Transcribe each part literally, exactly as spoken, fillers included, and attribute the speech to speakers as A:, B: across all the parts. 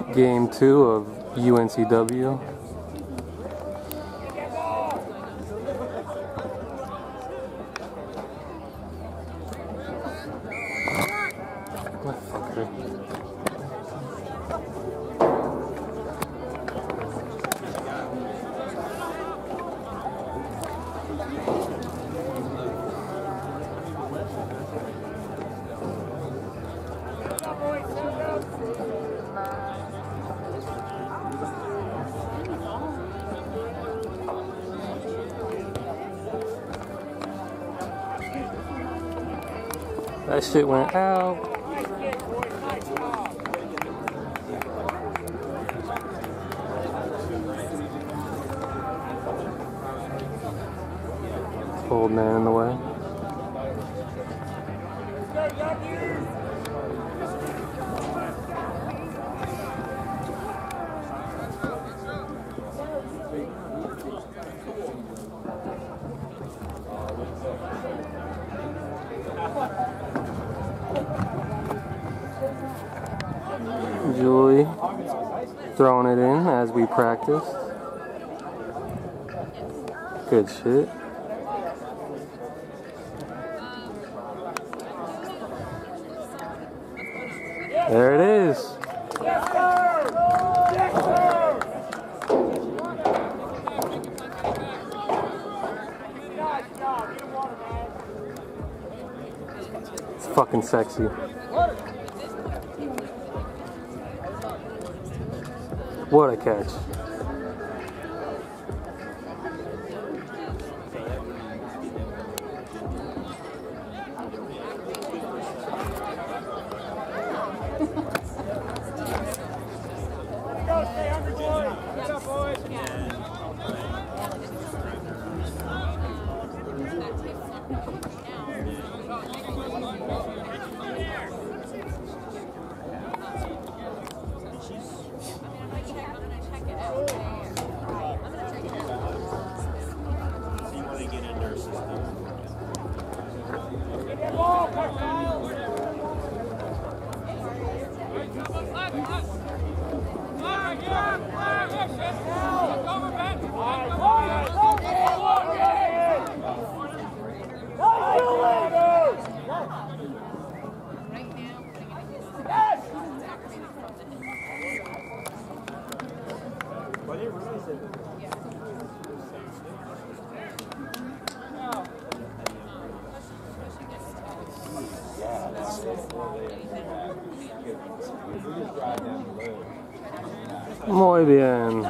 A: Game two of U N C W. That shit went out. Old man in the way. Julie throwing it in as we practice. Good shit. There it is. It's fucking sexy. What a catch. Muy bien.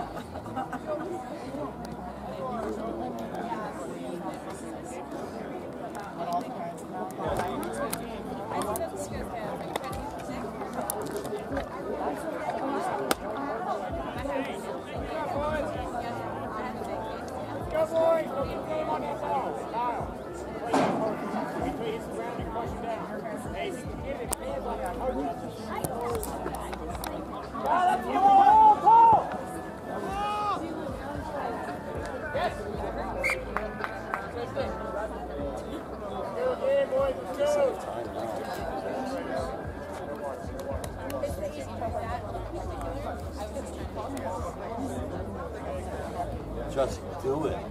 B: Just do it.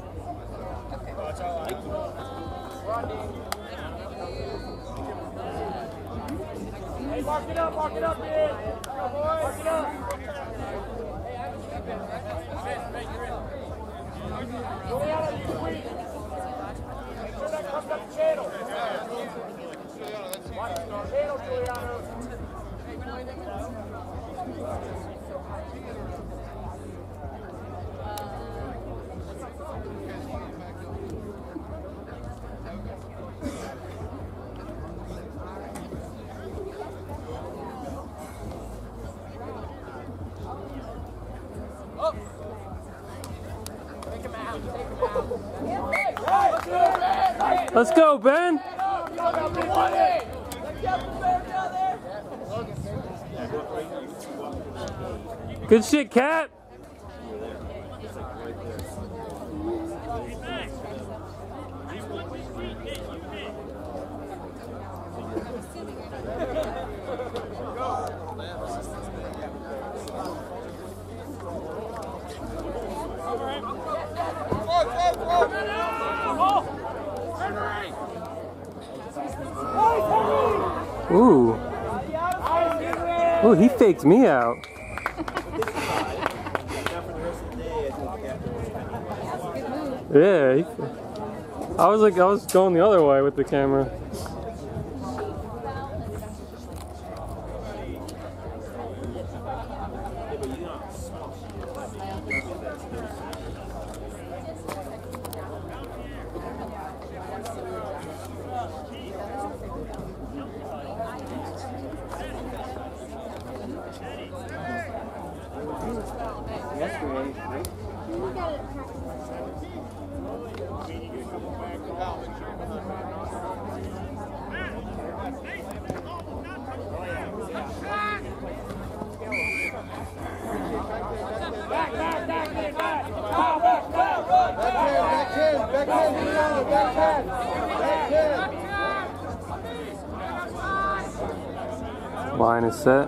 C: Hey, mark it up, mark it up, man. Mark it up. Juliana, you sweet. Make sure that comes up the channel. Watch the channel, Juliana.
A: Let's go, Ben. Good shit, Cat. Ooh. Ooh, he faked me out. Yeah. He, I was like, I was going the other way with the camera. Line is set.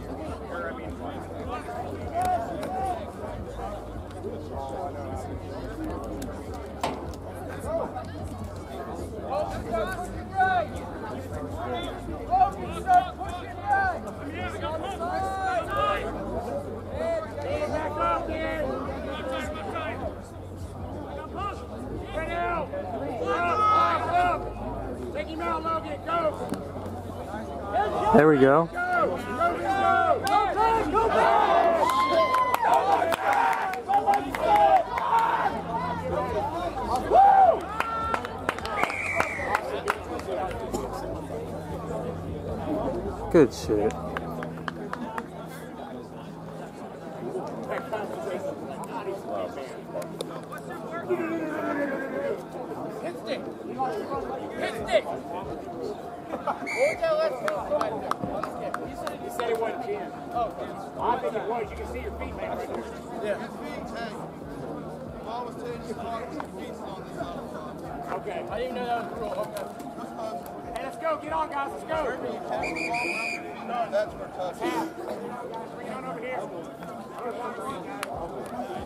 A: There we go. Good shit.
C: Hit stick. Hit stick. He said it wasn't Jim. Oh, I think it was. You can see your feet, man. Right there. Yeah. His feet, hey. If I was telling you, your feet's on this side. Okay. I didn't know that was the rule. Okay. Hey, let's go. Get on, guys. Let's go. No, that's for touch. Bring it on over here.